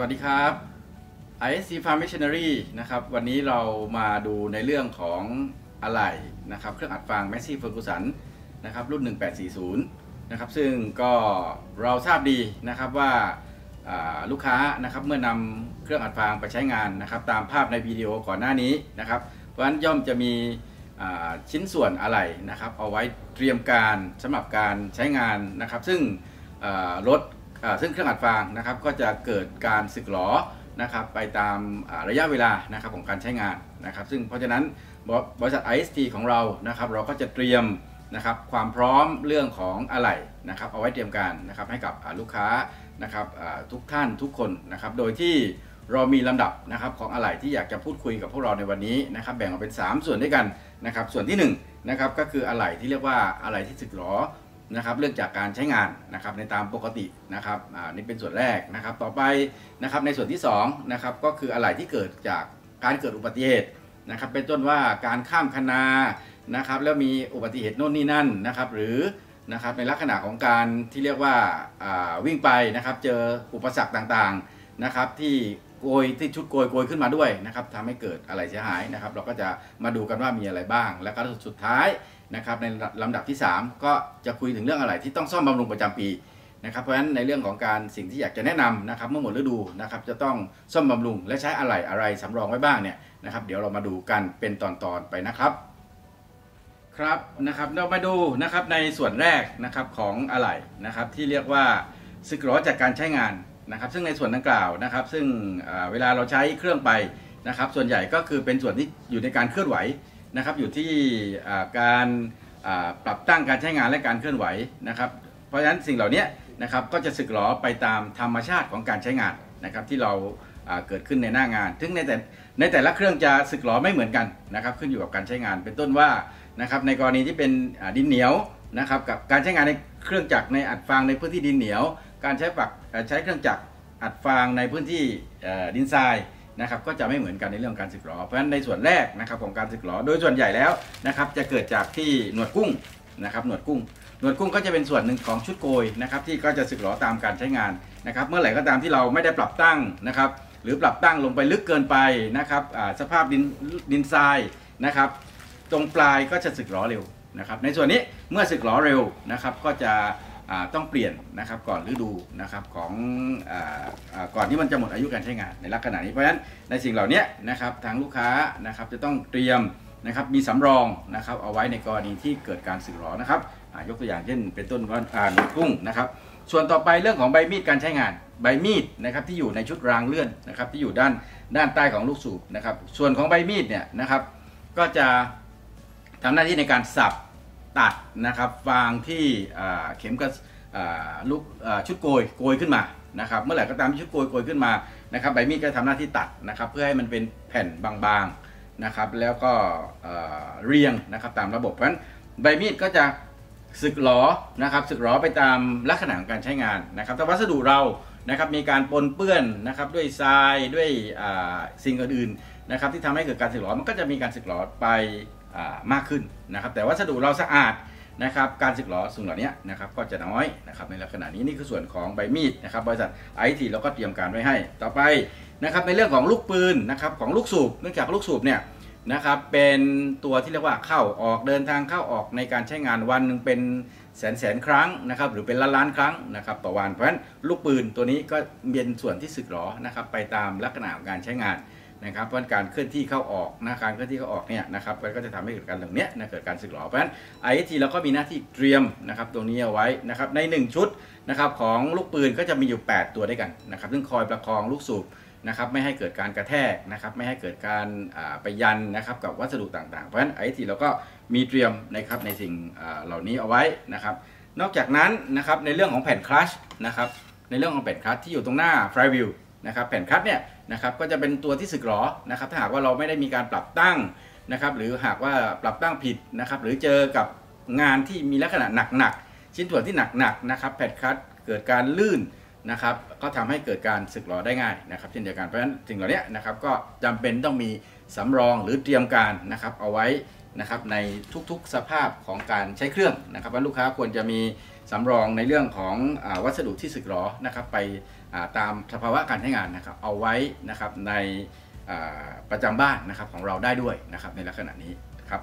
วัสดีครับ ISC Farm Machinery นะครับวันนี้เรามาดูในเรื่องของอะไหล่นะครับเครื่องอัดฟาง Massey Ferguson นะครับรุ่น 1840 นะครับซึ่งก็เราทราบดีนะครับว่าลูกค้านะครับเมื่อนำเครื่องอัดฟางไปใช้งานนะครับตามภาพในวิดีโอก่อนหน้านี้นะครับเพราะฉะนั้นย่อมจะมีชิ้นส่วนอะไหล่นะครับเอาไว้เตรียมการสำหรับการใช้งานนะครับซึ่งซึ่งเครื่องอัดฟางนะครับก็จะเกิดการสึกหรอนะครับไปตามระยะเวลานะครับของการใช้งานนะครับซึ่งเพราะฉะนั้นบริษัท IST ของเรานะครับเราก็จะเตรียมนะครับความพร้อมเรื่องของอะไหล่นะครับเอาไว้เตรียมการนะครับให้กับลูกค้านะครับทุกท่านทุกคนนะครับโดยที่เรามีลำดับนะครับของอะไหล่ที่อยากจะพูดคุยกับพวกเราในวันนี้นะครับแบ่งออกเป็น3ส่วนด้วยกันนะครับส่วนที่1นะครับก็คืออะไหล่ที่เรียกว่าอะไหล่ที่สึกหรอนะครับเรื่องจากการใช้งานนะครับในตามปกตินะครับนี่เป็นส่วนแรกนะครับต่อไปนะครับในส่วนที่2นะครับก็คืออะไหล่ที่เกิดจากการเกิดอุบัติเหตุนะครับเป็นต้นว่าการข้ามคะนานะครับแล้วมีอุบัติเหตุโน่นนี่นั่นนะครับหรือนะครับในลักษณะของการที่เรียกว่าวิ่งไปนะครับเจออุปสรรคต่างๆนะครับที่ชุดโกยขึ้นมาด้วยนะครับทำให้เกิดอะไรเสียหายนะครับเราก็จะมาดูกันว่ามีอะไรบ้างแล้วก็สุดท้ายนะครับในลำดับที่3ก็จะคุยถึงเรื่องอะไรที่ต้องซ่อมบำรุงประจำปีนะครับเพราะฉะนั้นในเรื่องของการสิ่งที่อยากจะแนะนำนะครับเมื่อหมดฤดูนะครับจะต้องซ่อมบำรุงและใช้อะไรสำรองไว้บ้างเนี่ยนะครับเดี๋ยวเรามาดูกันเป็นตอนๆไปนะครับครับนะครับเรามาดูนะครับในส่วนแรกนะครับของอะไหล่นะครับที่เรียกว่าสึกหรอจากการใช้งานนะครับซึ่งในส่วนดังกล่าวนะครับซึ่งเวลาเราใช้เครื่องไปนะครับส่วนใหญ่ก็คือเป็นส่วนที่อยู่ในการเคลื่อนไหวนะครับอยู่ที่การปรับตั้งการใช้งานและการเคลื่อนไหวนะครับเพราะฉะนั้นสิ่งเหล่านี้นะครับก็จะสึกหรอไปตามธรรมชาติของการใช้งานนะครับที่เราเกิดขึ้นในหน้างานซึ่งในแต่ละเครื่องจะสึกหรอไม่เหมือนกันนะครับขึ้นอยู่กับการใช้งานเป็นต้นว่านะครับในกรณีที่เป็นดินเหนียวนะครับกับการใช้งานในเครื่องจักรในอัดฟางในพื้นที่ดินเหนียวการใช้เครื่องจักรอัดฟางในพื้นที่ดินทรายนะครับก็จะไม่เหมือนกันในเรื่องการสึกหรอเพราะฉะนั้นในส่วนแรกนะครับของการสึกหรอโดยส่วนใหญ่แล้วนะครับจะเกิดจากที่หนวดกุ้งนะครับหนวดกุ้งก็จะเป็นส่วนหนึ่งของชุดโกยนะครับที่ก็จะสึกหรอตามการใช้งานนะครับเมื่อไหร่ก็ตามที่เราไม่ได้ปรับตั้งนะครับหรือปรับตั้งลงไปลึกเกินไปนะครับสภาพดินทรายนะครับตรงปลายก็จะสึกหรอเร็วนะครับในส่วนนี้เมื่อสึกหรอเร็วนะครับก็จะต้องเปลี่ยนนะครับก่อนฤดูนะครับของก่อนที่มันจะหมดอายุการใช้งานในลักษณะนี้เพราะฉะนั้นในสิ่งเหล่านี้นะครับทางลูกค้านะครับจะต้องเตรียมนะครับมีสำรองนะครับเอาไว้ในกรณีที่เกิดการสึกหรอนะครับยกตัวอย่างเช่นเป็นต้นว่าหนวดกุ้งนะครับส่วนต่อไปเรื่องของใบมีดการใช้งานใบมีดนะครับที่อยู่ในชุดรางเลื่อนนะครับที่อยู่ด้านใต้ของลูกสูบนะครับส่วนของใบมีดเนี่ยนะครับก็จะทำหน้าที่ในการสับตัดนะครับฟางที่เข็มกับชุดโกยขึ้นมานะครับเมื่อไหร่ก็ตามที่ชุดโกยขึ้นมานะครับใบมีดก็ทำหน้าที่ตัดนะครับเพื่อให้มันเป็นแผ่นบางๆนะครับแล้วก็เรียงนะครับตามระบบเพราะฉะนั้นใบมีดก็จะสึกหรอนะครับสึกหรอไปตามลักษณะของการใช้งานนะครับแต่วัสดุเรานะครับมีการปนเปื้อนนะครับด้วยทรายด้วยสิ่งอื่นๆนะครับที่ทำให้เกิดการสึกหรอมันก็จะมีการสึกหรอไปมากขึ้นนะครับแต่วัสดุเราสะอาดนะครับการสึกหรอสิ่งเหล่านี้นะครับก็จะน้อยนะครับในลักษณะนี้นี่คือส่วนของใบมีดนะครับบริษัท IST เราก็เตรียมการไว้ให้ต่อไปนะครับในเรื่องของลูกปืนนะครับของลูกสูบเนื่องจากลูกสูบเนี่ยนะครับเป็นตัวที่เรียกว่าเข้าออกเดินทางเข้าออกในการใช้งานวันหนึ่งเป็นแสนครั้งนะครับหรือเป็นล้านครั้งนะครับต่อวันเพราะฉะนั้นลูกปืนตัวนี้ก็เป็นส่วนที่สึกหรอนะครับไปตามลักษณะของการใช้งานนะครับเพราะการเคลื่อนที่เข้าออกการเคลื่อนที่เข้าออกเนี่ยนะครับก็จะทำให้เกิดการตรงนี้เกิดการสึกหรอเพราะฉะนั้น IST เราก็มีหน้าที่เตรียมนะครับตรงนี้เอาไว้นะครับใน1ชุดนะครับของลูกปืนก็จะมีอยู่8ตัวด้วยกันนะครับซึ่งคอยประคองลูกสูบนะครับไม่ให้เกิดการกระแทกนะครับไม่ให้เกิดการไปยันนะครับกับวัสดุต่างๆเพราะฉะนั้น IST เราก็มีเตรียมนะครับในสิ่งเหล่านี้เอาไว้นะครับนอกจากนั้นนะครับในเรื่องของแผ่นคลัตช์นะครับในเรื่องของแผ่นคลัตช์ที่อยู่ตรงหน้าไฟวิลนะครับแผ่นคลัตช์เนี่ยนะครับก็จะเป็นตัวที่สึกหรอนะครับถ้าหากว่าเราไม่ได้มีการปรับตั้งนะครับหรือหากว่าปรับตั้งผิดนะครับหรือเจอกับงานที่มีลักษณะหนักชิ้นส่วนที่หนักนะครับแผ่นคลัตช์เกิดการลื่นนะครับก็ทำให้เกิดการสึกหรอได้ง่ายนะครับเช่นเดียวกันเพราะฉะนั้นสิ่งเหล่านี้นะครับก็จำเป็นต้องมีสำรองหรือเตรียมการนะครับเอาไว้นะครับในทุกๆสภาพของการใช้เครื่องนะครับว่าลูกค้าควรจะมีสำรองในเรื่องของวัสดุที่สึกหรอนะครับไปตามสภาวะการใช้งานนะครับเอาไว้นะครับในประจำบ้านนะครับของเราได้ด้วยนะครับในลักษณะนี้ครับ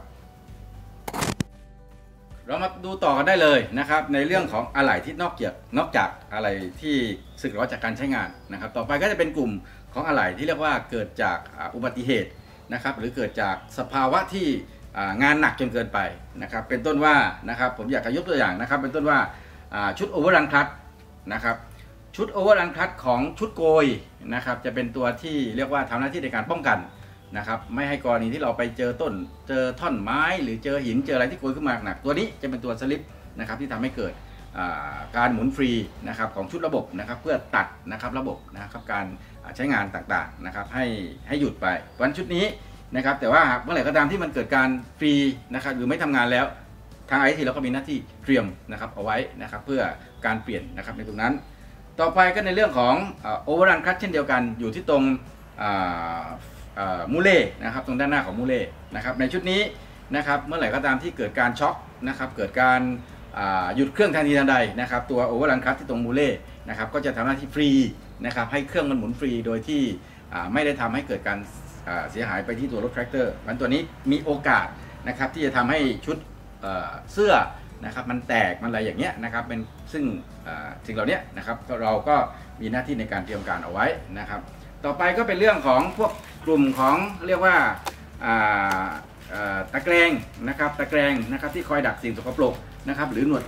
เรามาดูต่อกันได้เลยนะครับในเรื่องของอะไหล่ที่นอกจากอะไหล่ที่สึกหรอจากการใช้งานนะครับต่อไปก็จะเป็นกลุ่มของอะไหล่ที่เรียกว่าเกิดจากอุบัติเหตุนะครับหรือเกิดจากสภาวะที่งานหนักจนเกินไปนะครับเป็นต้นว่านะครับผมอยากจะยกตัวอย่างนะครับเป็นต้นว่าชุดโอเวอร์รันคลัตนะครับชุดโอเวอร์รันคลัตของชุดโกยนะครับจะเป็นตัวที่เรียกว่าทำหน้าที่ในการป้องกันนะครับไม่ให้กรณีที่เราไปเจอท่อนไม้หรือเจอหินเจออะไรที่โกยขึ้นมาหนักตัวนี้จะเป็นตัวสลิปนะครับที่ทำให้เกิดการหมุนฟรีนะครับของชุดระบบนะครับเพื่อตัดนะครับระบบนะครับการใช้งานต่างๆนะครับให้หยุดไปวันชุดนี้นะครับแต่ว่าเมื่อไหร่ก็ตามที่มันเกิดการฟรีนะครับหรือไม่ทำงานแล้วทาง ISC เราก็มีหน้าที่เตรียมนะครับเอาไว้นะครับเพื่อการเปลี่ยนนะครับในตรงนั้นต่อไปก็ในเรื่องของโอเวอร์รันคลัตเช่นเดียวกันอยู่ที่ตรงมูเล่นะครับตรงด้านหน้าของมูเล่นะครับในชุดนี้นะครับเมื่อไหร่ก็ตามที่เกิดการช็อคนะครับเกิดการหยุดเครื่องทันทีทันใดนะครับตัวโอเวอร์รันคลัตที่ตรงมูเล่นะครับก็จะทำหน้าที่ฟรีนะครับให้เครื่องมันหมุนฟรีโดยที่ไม่ได้ทำให้เกิดการเสียหายไปที่ตัวรถแทรกเตอร์มันตัวนี้มีโอกาสนะครับที่จะทำให้ชุดเสื้อนะครับมันแตกมันอะไรอย่างเงี้ยนะครับเป็นซึ่งสิ่งเหล่านี้นะครับเราก็มีหน้าที่ในการเตรียมการเอาไว้นะครับต่อไปก็เป็นเรื่องของพวกกลุ่มของเรียกว่าตะแกรงนะครับตะแกรงนะครับที่คอยดักสิ่งสกปรกนะครับหรือหนวด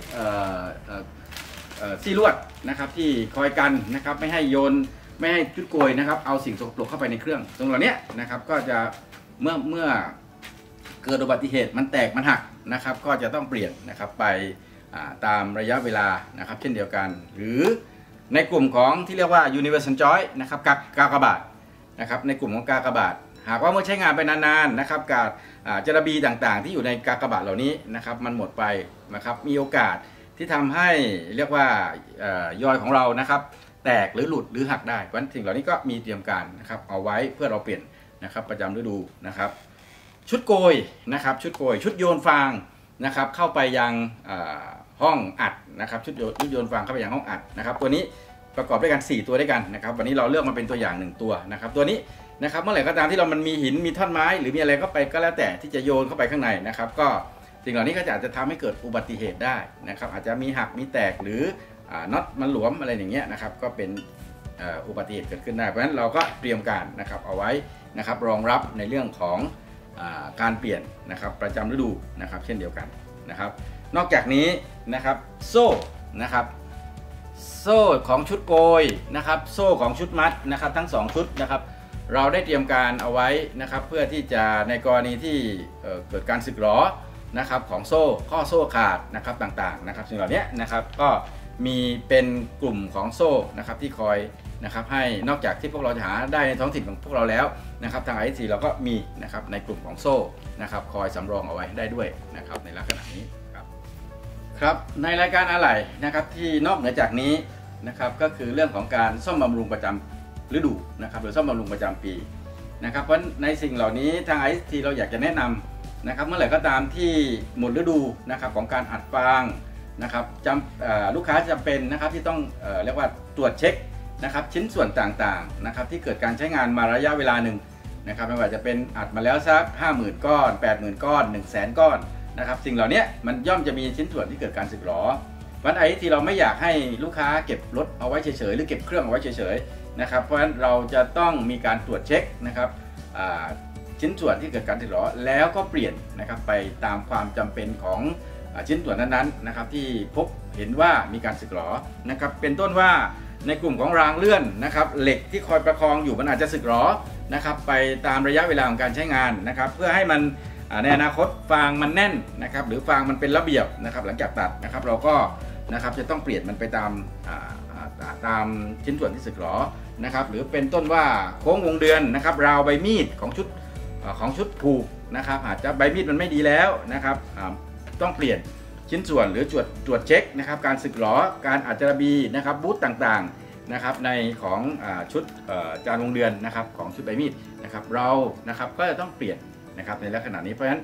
ซี่ลวดนะครับที่คอยกันนะครับไม่ให้โยนไม่ให้ชุดโกยนะครับเอาสิ่งสกปรกเข้าไปในเครื่องตรงเหล่านี้นะครับก็จะเมื่อเกิดอุบัติเหตุมันแตกมันหักนะครับก็จะต้องเปลี่ยนนะครับไปตามระยะเวลานะครับเช่นเดียวกันหรือในกลุ่มของที่เรียกว่า universal joint นะครับกากบาทนะครับในกลุ่มของกากบาทหากว่าเมื่อใช้งานไปนานๆนะครับการจระบีต่างๆที่อยู่ในกากบาทเหล่านี้นะครับมันหมดไปนะครับมีโอกาสที่ทำให้เรียกว่ายอยของเรานะครับแตกหรือหลุดหรือหักได้เพราะฉะนั้นสิ่งเหล่านี้ก็มีเตรียมการนะครับเอาไว้เพื่อเราเปลี่ยนนะครับประจำฤดูนะครับชุดโกยนะครับชุดโกยชุดโยนฟางนะครับเข้าไปยังห้องอัดนะครับชุดโยนฟางเข้าไปยังห้องอัดนะครับตัวนี้ประกอบด้วยกัน4ตัวด้วยกันนะครับวันนี้เราเลือกมาเป็นตัวอย่าง1ตัวนะครับตัวนี้นะครับเมื่อไหร่ก็ตามที่มันมีหินมีท่อนไม้หรือมีอะไรเข้าไปก็แล้วแต่ที่จะโยนเข้าไปข้างในนะครับก็สิ่งเหล่านี้ก็อาจจะทำให้เกิดอุบัติเหตุได้นะครับอาจจะมีหักมีแตกหรือน็อตมันหลวมอะไรอย่างเงี้ยนะครับก็เป็นอุบัติเหตุเกิดขึ้นได้เพราะฉะนั้นเราก็เตรียมการนะครับเอาไว้นะครับรองรับในเรื่องของการเปลี่ยนนะครับประจำฤดูนะครับเช่นเดียวกันนะครับนอกจากนี้นะครับโซ่นะครับโซ่ของชุดโกยนะครับโซ่ของชุดมัดนะครับทั้ง2ชุดนะครับเราได้เตรียมการเอาไว้นะครับเพื่อที่จะในกรณีที่เกิดการสึกหรอนะครับของโซ่ข้อโซ่ขาดนะครับต่างๆนะครับสิ่งเหล่านี้นะครับก็มีเป็นกลุ่มของโซ่นะครับที่คอยนะครับให้นอกจากที่พวกเราจะหาได้ในท้องถิ่นของพวกเราแล้วนะครับทาง ISC เราก็มีนะครับในกลุ่มของโซ่นะครับคอยสำรองเอาไว้ได้ด้วยนะครับในลักษณะนี้ครับในรายการอะไหล่นะครับที่นอกเหนือจากนี้นะครับก็คือเรื่องของการซ่อมบำรุงประจำฤดูนะครับหรือซ่อมบำรุงประจำปีนะครับเพราะในสิ่งเหล่านี้ทาง ISC เราอยากจะแนะนำนะครับเมื่อไหร่ก็ตามที่หมดฤดูนะครับของการอัดฟางนะครับลูกค้าจำเป็นนะครับที่ต้องเรียกว่าตรวจเช็คนะครับชิ้นส่วนต่างๆนะครับที่เกิดการใช้งานมาระยะเวลาหนึ่งนะครับไม่ว่าจะเป็นอัดมาแล้วสัก 50,000 ก้อน 80,000 ก้อน 100,000 ก้อนนะครับสิ่งเหล่านี้มันย่อมจะมีชิ้นส่วนที่เกิดการสึกหรอวันที่เราไม่อยากให้ลูกค้าเก็บรถเอาไว้เฉยๆหรือเก็บเครื่องเอาไว้เฉยๆนะครับเพราะฉะนั้นเราจะต้องมีการตรวจเช็คนะครับชิ้นส่วนที่เกิดการสึกหรอแล้วก็เปลี่ยนนะครับไปตามความจำเป็นของชิ้นส่วนนั้นๆนะครับที่พบเห็นว่ามีการสึกหรอนะครับเป็นต้นว่าในกลุ่มของรางเลื่อนนะครับเหล็กที่คอยประคองอยู่มันอาจจะสึกหรอนะครับไปตามระยะเวลาของการใช้งานนะครับเพื่อให้มันในอนาคตฟางมันแน่นนะครับหรือฟางมันเป็นระเบียบนะครับหลังจากตัดนะครับเราก็นะครับจะต้องเปลี่ยนมันไปตามชิ้นส่วนที่สึกหรอนะครับหรือเป็นต้นว่าโค้งวงเดือนนะครับราวใบมีดของชุดผูกนะครับอาจจะใบมีดมันไม่ดีแล้วนะครับต้องเปลี่ยนชิ้นส่วนหรือตรวจเช็คนะครับการสึกหรอการอัดจระบีนะครับบูทต่างๆนะครับในของชุดจานวงเดือนนะครับของชุดใบมีดนะครับเรานะครับก็จะต้องเปลี่ยนนะครับในลักษณะนี้เพราะฉะนั้น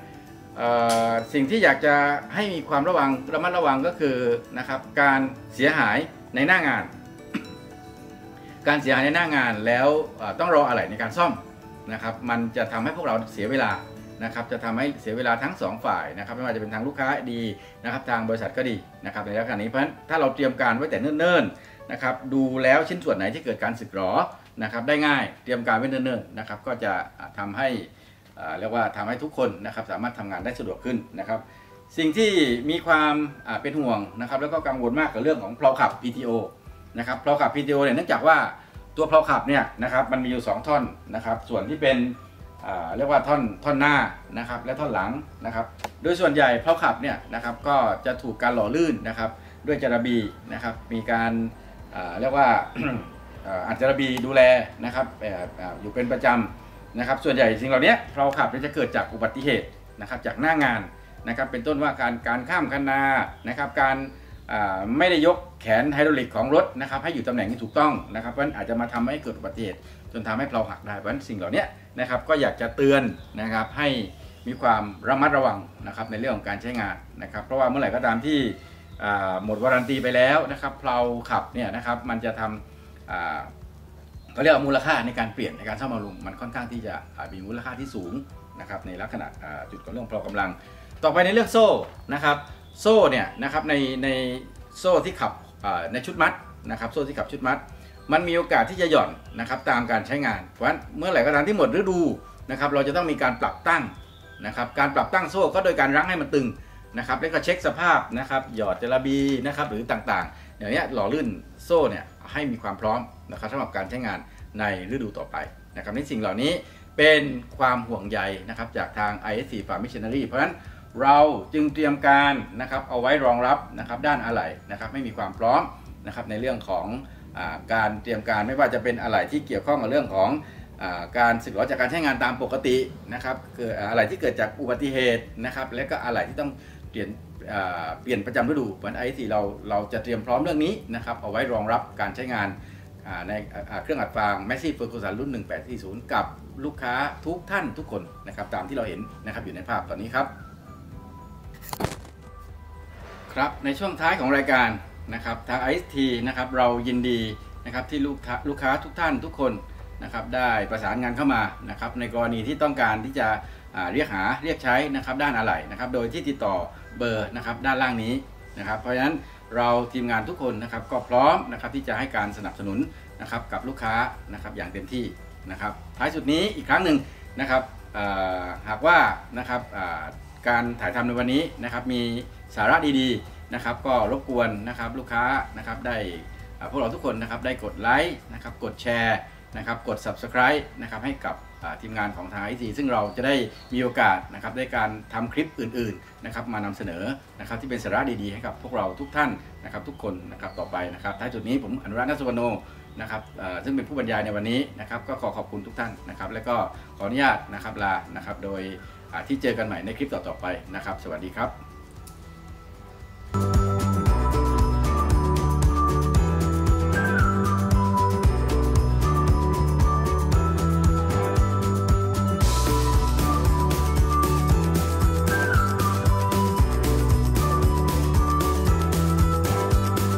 สิ่งที่อยากจะให้มีความระมัดระวังก็คือนะครับการเสียหายในหน้างาน การเสียหายในหน้างานแล้วต้องรออะไรในการซ่อมนะครับมันจะทำให้พวกเราเสียเวลานะครับจะทำให้เสียเวลาทั้ง2ฝ่ายนะครับไม่ว่าจะเป็นทางลูกค้าดีนะครับทางบริษัทก็ดีนะครับในลักษณะนี้เพราะฉะนั้นถ้าเราเตรียมการไว้แต่เนิ่นๆนะครับดูแล้วชิ้นส่วนไหนที่เกิดการสึกหรอนะครับได้ง่ายเตรียมการไว้เนิ่นๆนะครับก็จะทำให้เรียกว่าทำให้ทุกคนนะครับสามารถทำงานได้สะดวกขึ้นนะครับสิ่งที่มีความเป็นห่วงนะครับแล้วก็กังวลมากกับเรื่องของเพลาขับ PTO นะครับเพลาขับ PTO เนี่ยเนื่องจากว่าตัวเพลาขับเนี่ยนะครับมันมีอยู่2ท่อนนะครับส่วนที่เป็นเรียกว่าท่อนหน้านะครับและท่อนหลังนะครับโดยส่วนใหญ่เพลาขับเนี่ยนะครับก็จะถูกการหล่อลื่นนะครับด้วยจาระบีนะครับมีการเรียกว่า อัดจาระบีดูแลนะครับอยู่เป็นประจำนะครับส่วนใหญ่สิ่งเหล่านี้เพลาขับจะเกิดจากอุบัติเหตุนะครับจากหน้างานนะครับเป็นต้นว่าการข้ามคันนานะครับการไม่ได้ยกแขนไฮดรอลิกของรถนะครับให้อยู่ตำแหน่งที่ถูกต้องนะครับเพราะฉะนั้นอาจจะมาทำให้เกิดอุบัติเหตุจนทำให้เพลาหักได้เพราะฉะนั้นสิ่งเหล่านี้นะครับก็อยากจะเตือนนะครับให้มีความระมัดระวังนะครับในเรื่องของการใช้งานนะครับเพราะว่าเมื่อไหร่ก็ตามที่หมดวารันตีไปแล้วนะครับเพลาขับเนี่ยนะครับมันจะทำเขาเรียกว่ามูลค่าในการเปลี่ยนในการซ่อมบำรุงมันค่อนข้างที่จะมีมูลค่าที่สูงนะครับในลักษณะจุดของเรื่องเพลากำลังต่อไปในเรื่องโซ่นะครับโซ่เนี่ยนะครับในโซ่ที่ขับในชุดมัดนะครับโซ่ที่ขับชุดมัดมันมีโอกาสที่จะหย่อนนะครับตามการใช้งานเพราะฉะนั้นเมื่อไหร่ก็ตามที่หมดฤดูนะครับเราจะต้องมีการปรับตั้งนะครับการปรับตั้งโซ่ก็โดยการรั้งให้มันตึงนะครับแล้วก็เช็คสภาพนะครับหยอดจาระบีนะครับหรือต่างๆอย่างนี้หล่อลื่นโซ่เนี่ยให้มีความพร้อมนะครับสำหรับการใช้งานในฤดูต่อไปนะครับในสิ่งเหล่านี้เป็นความห่วงใยนะครับจากทาง ISC Farm Machinery เพราะฉะนั้นเราจึงเตรียมการนะครับเอาไว้รองรับนะครับด้านอะไหล่นะครับไม่มีความพร้อมนะครับในเรื่องของการเตรียมการไม่ว่าจะเป็นอะไหล่ที่เกี่ยวข้องกับเรื่องของการสึกหรอจากการใช้งานตามปกตินะครับคืออะไหล่ที่เกิดจากอุบัติเหตุนะครับและก็อะไหล่ที่ต้องเปลี่ยนประจำฤดูวันISCเราจะเตรียมพร้อมเรื่องนี้นะครับเอาไว้รองรับการใช้งานในเครื่องอัดฟาง Massey Ferguson รุ่น 1840 กับลูกค้าทุกท่านทุกคนนะครับตามที่เราเห็นนะครับอยู่ในภาพตอนนี้ครับครับในช่วงท้ายของรายการนะครับทาง IST นะครับเรายินดีนะครับที่ลูกค้าทุกท่านทุกคนนะครับได้ประสานงานเข้ามานะครับในกรณีที่ต้องการที่จะเรียกใช้นะครับด้านอะไหล่นะครับโดยที่ติดต่อเบอร์นะครับด้านล่างนี้นะครับเพราะฉะนั้นเราทีมงานทุกคนนะครับก็พร้อมนะครับที่จะให้การสนับสนุนนะครับกับลูกค้านะครับอย่างเต็มที่นะครับท้ายสุดนี้อีกครั้งหนึ่งนะครับหากว่านะครับการถ่ายทำในวันนี้นะครับมีสาระดีๆนะครับก็รบกวนนะครับลูกค้านะครับได้พวกเราทุกคนนะครับได้กดไลค์นะครับกดแชร์นะครับกด Subscribe นะครับให้กับทีมงานของทาง ISC ซึ่งเราจะได้มีโอกาสนะครับได้การทำคลิปอื่นๆนะครับมานำเสนอนะครับที่เป็นสาระดีๆให้กับพวกเราทุกท่านนะครับทุกคนนะครับต่อไปนะครับท้ายจุดนี้ผมอนุรักษ์ ณ สุวรรณโนนะครับซึ่งเป็นผู้บรรยายในวันนี้นะครับก็ขอบคุณทุกท่านนะครับและก็ขออนุญาตนะครับลานะครับโดยที่เจอกันใหม่ในคลิปต่อๆไปนะครับสวัสดีครับ